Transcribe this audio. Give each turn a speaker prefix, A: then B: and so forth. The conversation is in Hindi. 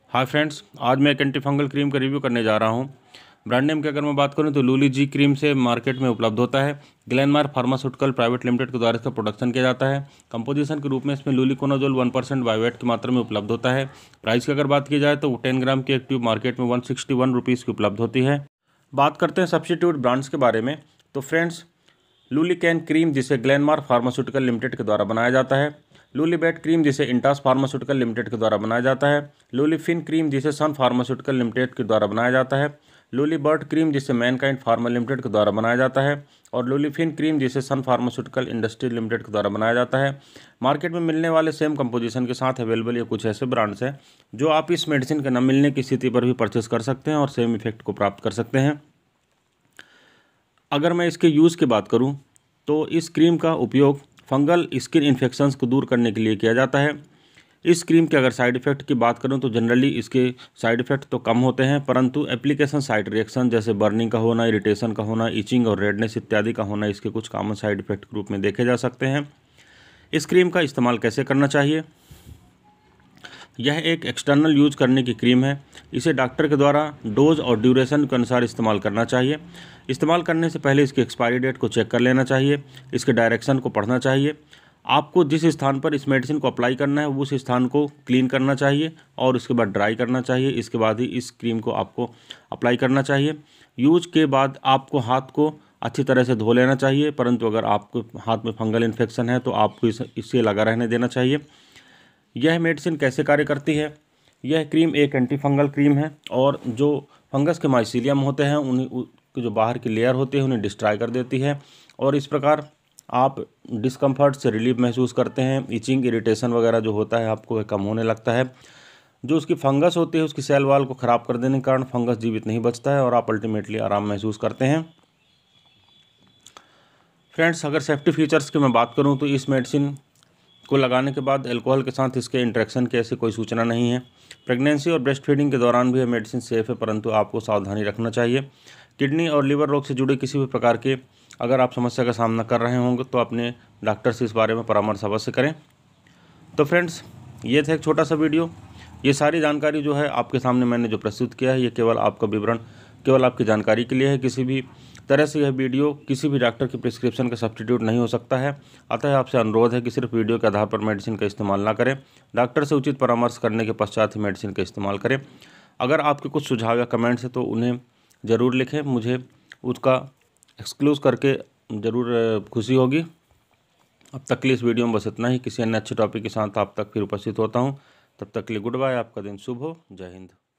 A: हाय फ्रेंड्स, आज मैं एक एंटी फंगल क्रीम का रिव्यू करने जा रहा हूं। ब्रांड नेम की अगर मैं बात करूं तो लूली जी क्रीम से मार्केट में उपलब्ध होता है। ग्लेनमार्क फार्मास्यूटिकल प्राइवेट लिमिटेड के द्वारा इसका प्रोडक्शन किया जाता है। कंपोजिशन के रूप में इसमें लूलिकोनाजोल 1% बायोवेट की मात्रा में उपलब्ध होता है। प्राइस की अगर बात की जाए तो 10 ग्राम की एक ट्यूब मार्केट में 161 रुपीज़ की उपलब्ध होती है। बात करते हैं सब्स्टिट्यूट ब्रांड्स के बारे में। तो फ्रेंड्स, लूलिकैन क्रीम जिसे ग्लेनमार्क फार्मास्यूटिकल लिमिटेड के द्वारा बनाया जाता है। लूलीबेट क्रीम जिसे इंटास फार्मास्यूटिकल लिमिटेड के द्वारा बनाया जाता है। लूलीफिन क्रीम जिसे सन फार्मास्यूटिकल लिमिटेड के द्वारा बनाया जाता है। लूलीबर्ट क्रीम जिसे मैनकाइंड फार्मा लिमिटेड के द्वारा बनाया जाता है। और लूलीफिन क्रीम जिसे सन फार्मास्यूटिकल इंडस्ट्री लिमिटेड के द्वारा बनाया जाता है। मार्केट में मिलने वाले सेम कंपोजिशन के साथ अवेलेबल ये कुछ ऐसे ब्रांड्स हैं जो आप इस मेडिसिन के न मिलने की स्थिति पर भी परचेस कर सकते हैं और सेम इफेक्ट को प्राप्त कर सकते हैं। अगर मैं इसके यूज़ की बात करूं तो इस क्रीम का उपयोग फंगल स्किन इन्फेक्शंस को दूर करने के लिए किया जाता है। इस क्रीम के अगर साइड इफ़ेक्ट की बात करूं तो जनरली इसके साइड इफ़ेक्ट तो कम होते हैं, परंतु एप्लीकेशन साइड रिएक्शन जैसे बर्निंग का होना, इरिटेशन का होना, इचिंग और रेडनेस इत्यादि का होना इसके कुछ कॉमन साइड इफ़ेक्ट के रूप में देखे जा सकते हैं। इस क्रीम का इस्तेमाल कैसे करना चाहिए? यह एक एक्सटर्नल यूज करने की क्रीम है। इसे डॉक्टर के द्वारा डोज और ड्यूरेशन के अनुसार इस्तेमाल करना चाहिए। इस्तेमाल करने से पहले इसकी एक्सपायरी डेट को चेक कर लेना चाहिए। इसके डायरेक्शन को पढ़ना चाहिए। आपको जिस स्थान पर इस मेडिसिन को अप्लाई करना है उस स्थान को क्लीन करना चाहिए और उसके बाद ड्राई करना चाहिए। इसके बाद ही इस क्रीम को आपको अप्लाई करना चाहिए। यूज के बाद आपको हाथ को अच्छी तरह से धो लेना चाहिए, परंतु अगर आपको हाथ में फंगल इन्फेक्शन है तो आपको इससे लगा रहने देना चाहिए। यह मेडिसिन कैसे कार्य करती है? यह क्रीम एक एंटी फंगल क्रीम है और जो फंगस के माइसीलियम होते हैं उन्हीं की जो बाहर की लेयर होती है उन्हें डिस्ट्रॉय कर देती है और इस प्रकार आप डिस्कम्फर्ट से रिलीफ महसूस करते हैं। इचिंग, इरिटेशन वगैरह जो होता है आपको वह कम होने लगता है। जो उसकी फंगस होती है उसकी सेल वाल को ख़राब कर देने के कारण फंगस जीवित नहीं बचता है और आप अल्टीमेटली आराम महसूस करते हैं। फ्रेंड्स, अगर सेफ्टी फीचर्स की मैं बात करूं तो इस मेडिसिन को लगाने के बाद अल्कोहल के साथ इसके इंटरेक्शन की ऐसी कोई सूचना नहीं है। प्रेगनेंसी और ब्रेस्ट फीडिंग के दौरान भी यह मेडिसिन सेफ है, परंतु आपको सावधानी रखना चाहिए। किडनी और लीवर रोग से जुड़े किसी भी प्रकार के अगर आप समस्या का सामना कर रहे होंगे तो अपने डॉक्टर से इस बारे में परामर्श अवश्य करें। तो फ्रेंड्स, ये था एक छोटा सा वीडियो। ये सारी जानकारी जो है आपके सामने मैंने जो प्रस्तुत किया है ये केवल आपका विवरण, केवल आपकी जानकारी के लिए है। किसी भी तरह से यह वीडियो किसी भी डॉक्टर की प्रिस्क्रिप्शन का सब्स्टिट्यूट नहीं हो सकता है। अतः आपसे अनुरोध है कि सिर्फ वीडियो के आधार पर मेडिसिन का इस्तेमाल ना करें। डॉक्टर से उचित परामर्श करने के पश्चात ही मेडिसिन का इस्तेमाल करें। अगर आपके कुछ सुझाव या कमेंट्स हैं तो उन्हें ज़रूर लिखें, मुझे उसका एक्सक्लूज करके ज़रूर खुशी होगी। अब तक के लिए इस वीडियो में बस इतना ही। किसी अन्य अच्छे टॉपिक के साथ आप तक फिर उपस्थित होता हूँ। तब तक के लिए गुड बाय। आपका दिन शुभ हो। जय हिंद।